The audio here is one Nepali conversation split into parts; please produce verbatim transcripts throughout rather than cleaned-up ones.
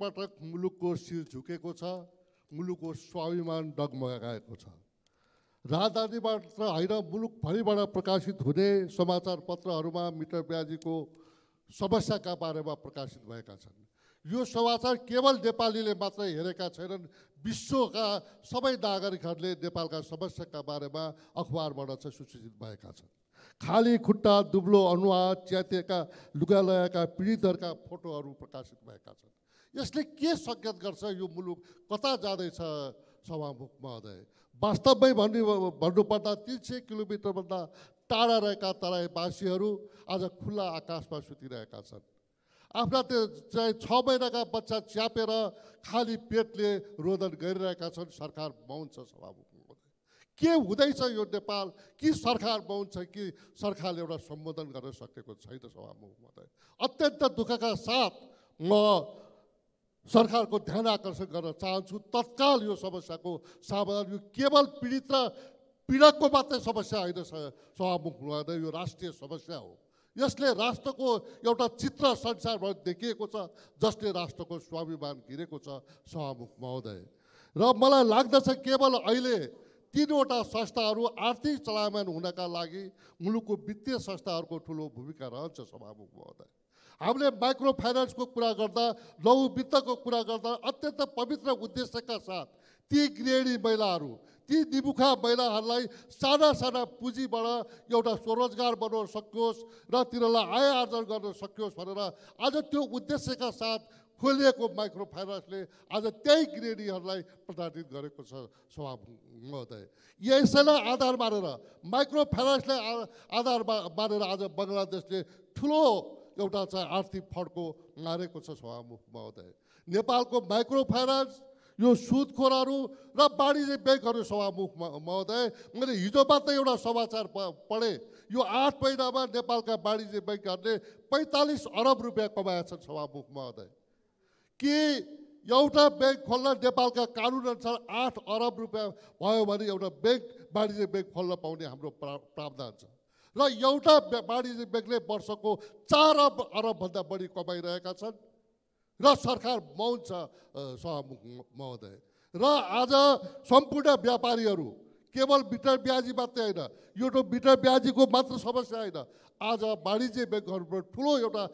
पटक मुलुकको शिर झुकेको छ, मुलुकको स्वाभिमान डगमगाएको छ। राजधानीबाट होइन, मुलुकभरिबाट प्रकाशित हुने समाचार पत्रहरूमा मिटर ब्याजीको समस्याका बारेमा प्रकाशित भएका छन्। यो समाचार केवल नेपालीले मात्र हेरेका छैनन्, विश्वका सबै नागरिकहरूले नेपालका समस्याका बारेमा अखबारबाट चाहिँ सूचित भएका छन्। खाली खुट्टा, दुब्लो अनुहार, च्यातिएका लुगा लगाएका पीडितहरूका फोटोहरू प्रकाशित भएका छन्। यसले के सङ्केत गर्छ यो मुलुक कता जाँदैछ सभामुख महोदय? वास्तवमै भन्ने भन्नुपर्दा तिन सय किलोमिटरभन्दा टाढा रहेका तराईवासीहरू आज खुल्ला आकाशमा सुतिरहेका छन्। आफ्ना त्यो चाहिँ छ महिनाका बच्चा च्यापेर खाली पेटले रोदन गरिरहेका छन्। सरकार मौन छ सभामुख महोदय। के हुँदैछ यो नेपाल? कि सरकार मौन छ कि सरकारले एउटा सम्बोधन गर्न सकेको छैन सभामुख महोदय? अत्यन्त दुःखका साथ म सरकारको ध्यान आकर्षण गर्न चाहन्छु। तत्काल यो समस्याको समाधान, यो केवल पीडित र पीडकको मात्रै समस्या होइन सभामुख महोदय, यो राष्ट्रिय समस्या हो। यसले राष्ट्रको एउटा चित्र संसारभर देखिएको छ, जसले राष्ट्रको स्वाभिमान गिरेको छ सभामुख महोदय। र मलाई लाग्दछ केवल अहिले तीनवटा संस्थाहरू आर्थिक चलायमान हुनका लागि मुलुकको वित्तीय संस्थाहरूको ठुलो भूमिका रहन्छ सभामुख महोदय। हामीले माइक्रो फाइनेन्सको कुरा गर्दा, लघु वित्तको कुरा गर्दा अत्यन्त पवित्र उद्देश्यका साथ ती गृहिणी महिलाहरू, ती निमुखा महिलाहरूलाई साना साना पुँजीबाट एउटा स्वरोजगार बनाउन सकियोस् र तिनीहरूलाई आय आर्जन गर्न सकियोस् भनेर आज त्यो उद्देश्यका साथ खोलिएको माइक्रो फाइनेन्सले आज त्यही गृहिणीहरूलाई प्रदानित गरेको छ सभामुख महोदय। यसैलाई आधार मानेर, माइक्रो फाइनेन्सलाई आधार मानेर आज बङ्गलादेशले ठुलो एउटा चाहिँ आर्थिक फड्को मारेको छ सभामुख महोदय। नेपालको माइक्रो फाइनेन्स, यो सुदखोरहरू र वाणिज्य ब्याङ्कहरू सभामुख महोदय, मैले हिजो मात्र एउटा समाचार पढेँ, यो आठ महिनामा नेपालका वाणिज्य ब्याङ्कहरूले पैँतालिस अरब रुपियाँ कमाएछन् सभामुख महोदय। कि एउटा ब्याङ्क खोल्न नेपालका कानुन अनुसार आठ अरब रुपियाँ भयो भने एउटा ब्याङ्क, वाणिज्य ब्याङ्क खोल्न पाउने हाम्रो प्रावधान छ। र एउटा वाणिज्य ब्याङ्कले वर्षको चार अरब अरबभन्दा बढी कमाइरहेका छन् र सरकार मौन छ सभामुख महोदय। र आज सम्पूर्ण व्यापारीहरू, केवल मिटर ब्याजी मात्रै होइन, यो त मिटर ब्याजीको मात्र समस्या होइन, आज वाणिज्य ब्याङ्कहरूबाट ठुलो एउटा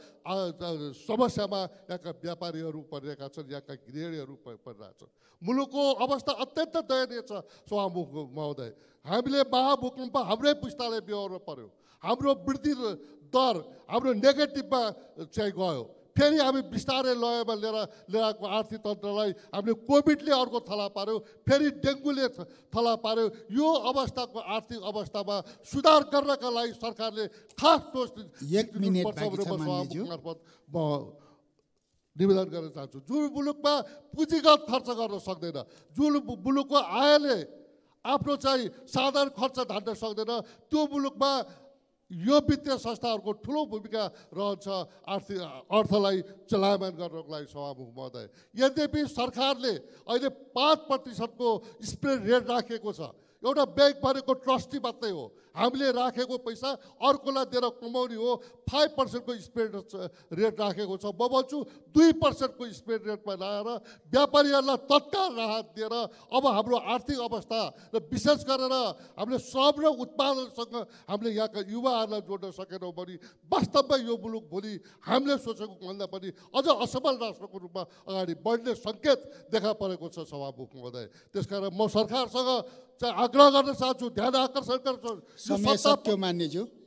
समस्यामा यहाँका व्यापारीहरू परिरहेका छन्, यहाँका गृहिणीहरू परिरहेका छन्। मुलुकको अवस्था अत्यन्त दयनीय छ सभामुख महोदय। हामीले महाभूकम्प हाम्रै पुस्ताले बेहोर्नु पर्यो, हाम्रो वृद्धि दर हाम्रो नेगेटिभमा चाहिँ गयो, फेरि हामी बिस्तारै लयमा लिएर ल्याएको आर्थिक तन्त्रलाई हामीले कोभिडले अर्को थला पार्यो, फेरि डेङ्गुले थला पार्यो। यो अवस्थाको आर्थिक अवस्थामा सुधार गर्नका लागि सरकारले खास ठोस म निवेदन गर्न चाहन्छु। जुन मुलुकमा पुँजीगत खर्च गर्न सक्दैन, जुन मुलुकको आयले आफ्नो चाहिँ साधारण खर्च धान्न सक्दैन, त्यो मुलुकमा यो वित्तीय संस्थाहरूको ठुलो भूमिका रहन्छ आर्थिक अर्थलाई चलायमान गर्नको लागि सभामुख महोदय। यद्यपि सरकारले अहिले पाँच प्रतिशतको स्प्रेड रेट राखेको छ। एउटा ब्याङ्क भनेको ट्रस्टी मात्रै हो, हामीले राखेको पैसा अर्कोलाई दिएर कमाउने हो। फाइभ पर्सेन्टको स्प्रेड रेट राखेको छ। म भन्छु दुई पर्सेन्टको स्प्रेड रेटमा ल्याएर व्यापारीहरूलाई तत्काल राहत दिएर अब हाम्रो आर्थिक अवस्था र विशेष गरेर हामीले श्रम र उत्पादनसँग हामीले यहाँका युवाहरूलाई जोड्न सकेनौँ भने वास्तवमा यो मुलुक भोलि हामीले सोचेको भन्दा पनि अझ असफल राष्ट्रको रूपमा अगाडि बढ्ने सङ्केत देखा परेको छ सभामुख महोदय। त्यसकारण म सरकारसँग चाहिँ आग्रह गर्न चाहन्छु, ध्यान आकर्षण गर्न चाहन्छु। समय सक्यो मान्यज्यू।